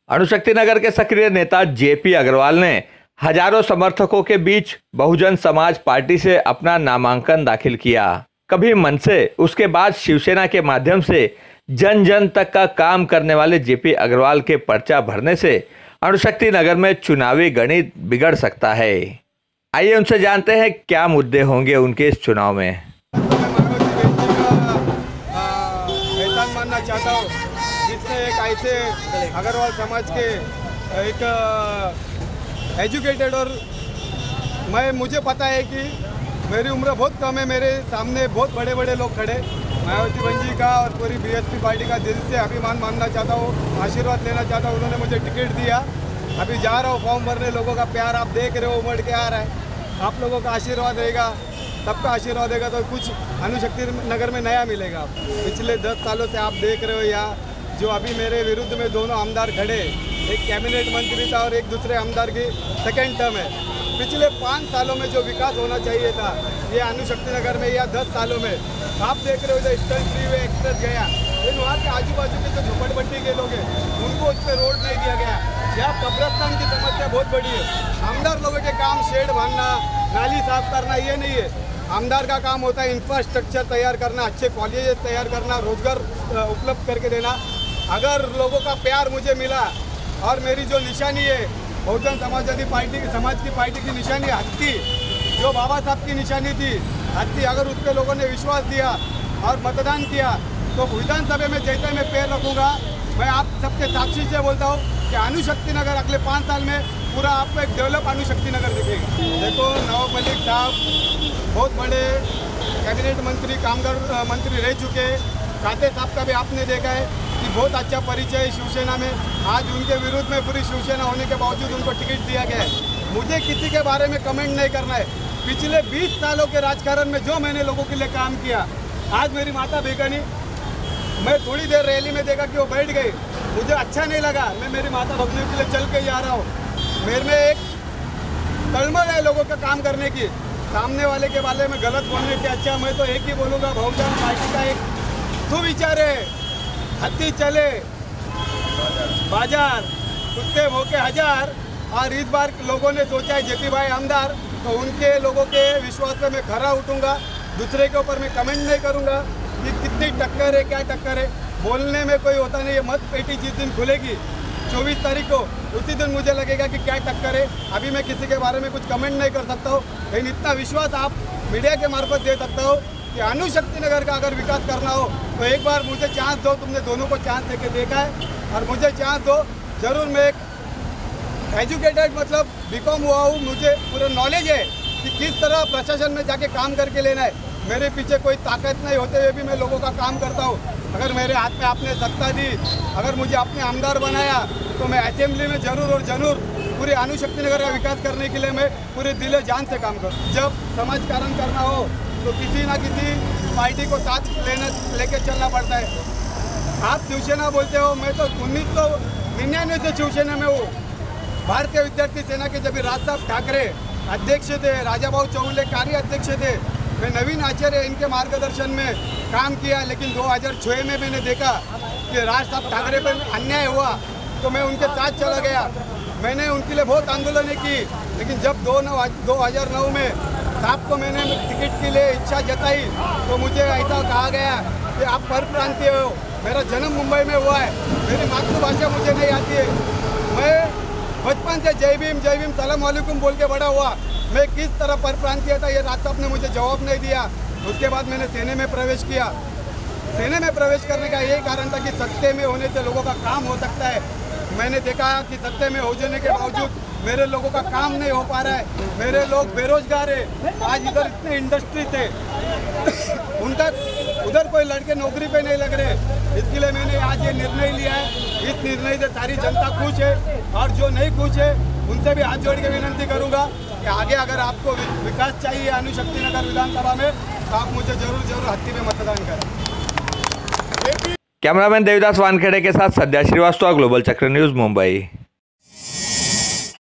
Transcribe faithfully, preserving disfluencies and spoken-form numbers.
अणुशक्ति नगर के सक्रिय नेता जेपी अग्रवाल ने हजारों समर्थकों के बीच बहुजन समाज पार्टी से अपना नामांकन दाखिल किया। कभी मन से, उसके बाद शिवसेना के माध्यम से जन जन तक का काम करने वाले जेपी अग्रवाल के पर्चा भरने से अणुशक्ति नगर में चुनावी गणित बिगड़ सकता है। आइए उनसे जानते हैं क्या मुद्दे होंगे उनके इस चुनाव में। एहसान मानना चाहता हूँ जिसने एक ऐसे अग्रवाल समाज के एक एजुकेटेड, और मैं मुझे पता है कि मेरी उम्र बहुत कम है, मेरे सामने बहुत बड़े बड़े लोग खड़े, मायावती बहन जी का और पूरी बीएसपी पार्टी का दिल से अभिमान मानना चाहता हूँ, आशीर्वाद लेना चाहता हूँ। उन्होंने मुझे टिकट दिया, अभी जा रहा हूँ फॉर्म भरने। लोगों का प्यार आप देख रहे हो, उमड़ के आ रहा है। आप लोगों का आशीर्वाद रहेगा, सबका आशीर्वाद देगा तो कुछ अणुशक्ति नगर में नया मिलेगा। पिछले दस सालों से आप देख रहे हो यहाँ जो अभी मेरे विरुद्ध में दोनों आमदार खड़े, एक कैबिनेट मंत्री था और एक दूसरे आमदार की सेकेंड टर्म है। पिछले पाँच सालों में जो विकास होना चाहिए था ये अणुशक्ति नगर में या दस सालों में आप देख रहे हो। जो ईस्टर्न फ्रीवे एक्सप्रेस गया, लेकिन वहाँ के आजू बाजू के जो झोपड़पट्टी के लोग हैं उनको उस पर रोड नहीं दिया गया। यहाँ कब्रस्तान की समस्या बहुत बड़ी है। आमदार लोगों के काम शेड बांधना, नाली साफ करना ये नहीं है। आमदार का काम होता है इंफ्रास्ट्रक्चर तैयार करना, अच्छे कॉलेजेस तैयार करना, रोजगार उपलब्ध करके देना। अगर लोगों का प्यार मुझे मिला और मेरी जो निशानी है बहुजन समाजवादी पार्टी समाज की पार्टी की निशानी हत्ती, जो बाबा साहब की निशानी थी हत्ती, अगर उस पर लोगों ने विश्वास दिया और मतदान किया तो विधानसभा में जैसे मैं पैर रखूँगा, मैं आप सबके साक्षी से बोलता हूँ कि अणुशक्ति नगर अगले पाँच साल में पूरा आपको एक डेवलप अणुशक्ति नगर दिखेगा। देखो, नवाब मलिक साहब बहुत बड़े कैबिनेट मंत्री, कामगार मंत्री रह चुके। काते साहब का भी आपने देखा है कि बहुत अच्छा परिचय है शिवसेना में। आज उनके विरुद्ध में पूरी शिवसेना होने के बावजूद उनको टिकट दिया गया है। मुझे किसी के बारे में कमेंट नहीं करना है। पिछले बीस सालों के राजकारण में जो मैंने लोगों के लिए काम किया, आज मेरी माता बेगानी, मैं थोड़ी देर रैली में देखा कि वो बैठ गई, मुझे अच्छा नहीं लगा। मैं मेरी माता भगने के लिए चल के जा रहा हूँ। मेरे में एक तलमल है लोगों का काम करने की। सामने वाले के बारे में गलत बोलने के अच्छा मैं तो एक ही बोलूँगा, बहुजन पार्टी का एक सुविचार है, हत्ती चले बाजार, कुत्ते भौंके हजार। और इस बार लोगों ने सोचा है जेपी भाई आमदार, तो उनके लोगों के विश्वास पे मैं खरा उठूँगा। दूसरे के ऊपर मैं कमेंट नहीं करूँगा कि कितनी टक्कर है, क्या टक्कर है। बोलने में कोई होता नहीं है। मत पेटी जिस दिन खुलेगी चौबीस तारीख को, उसी दिन मुझे लगेगा कि क्या टक्कर है। अभी मैं किसी के बारे में कुछ कमेंट नहीं कर सकता हूँ, लेकिन इतना विश्वास आप मीडिया के मार्फत दे सकता हूँ कि अणुशक्ति नगर का अगर विकास करना हो तो एक बार मुझे चांस दो। तुमने दोनों को चांस देके देखा है और मुझे चांस दो जरूर। मैं एक एजुकेटेड मतलब बीकॉम हुआ हूँ, मुझे पूरा नॉलेज है कि किस तरह प्रशासन में जाके काम करके लेना है। मेरे पीछे कोई ताकत नहीं होते हुए भी मैं लोगों का काम करता हूँ। अगर मेरे हाथ में आपने सत्ता दी, अगर मुझे आपने आमदार बनाया तो मैं असेंबली में जरूर और जरूर पूरे अणुशक्ति नगर का विकास करने के लिए मैं पूरे दिल जान से काम करूँ। जब समाजकारण करना हो तो किसी ना किसी पार्टी को साथ लेने लेके चलना पड़ता है। आप शिवसेना बोलते हो, मैं तो उन्नीस सौ निन्यानवे से शिवसेना में हूँ। भारतीय विद्यार्थी सेना के जब राज साहब ठाकरे अध्यक्ष थे, राजाभाऊ चौगुले कार्य अध्यक्ष थे, मैं नवीन आचार्य इनके मार्गदर्शन में काम किया। लेकिन दो हज़ार छः में मैंने देखा कि राज साहब ठाकरे पर अन्याय हुआ तो मैं उनके साथ चला गया। मैंने उनके लिए बहुत आंदोलनें की, लेकिन जब दो नौ दो हज़ार नौ में साहब को मैंने टिकट के लिए इच्छा जताई तो मुझे ऐसा कहा गया कि आप पर प्रांतीय हो। मेरा जन्म मुंबई में हुआ है, मेरी मातृभाषा मुझे नहीं आती है। मैं बचपन से जय भीम जय भीम सलाम वालेकुम बोल के बड़ा हुआ। मैं किस तरह पर प्रांतीय था ये राज साहब ने मुझे जवाब नहीं दिया। उसके बाद मैंने सेना में प्रवेश किया। सेना में प्रवेश करने का यही कारण था कि सत्ते में होने से लोगों का काम हो सकता है। मैंने देखा कि सत्ते में हो जाने के बावजूद मेरे लोगों का काम नहीं हो पा रहा है। मेरे लोग बेरोजगार है। आज इधर इतने इंडस्ट्री थे, उनका उधर कोई लड़के नौकरी पे नहीं लग रहे। इसके लिए मैंने आज ये निर्णय लिया है। इस निर्णय से सारी जनता खुश है और जो नहीं खुश है उनसे भी हाथ जोड़ के विनंती करूंगा कि आगे अगर आपको विकास चाहिए अणुशक्ति नगर विधानसभा में तो आप मुझे जरूर जरूर हत्ती में मतदान करें। कैमरामैन देवदास वानखेड़े के साथ सद्या श्रीवास्तव, ग्लोबल चक्र न्यूज, मुंबई।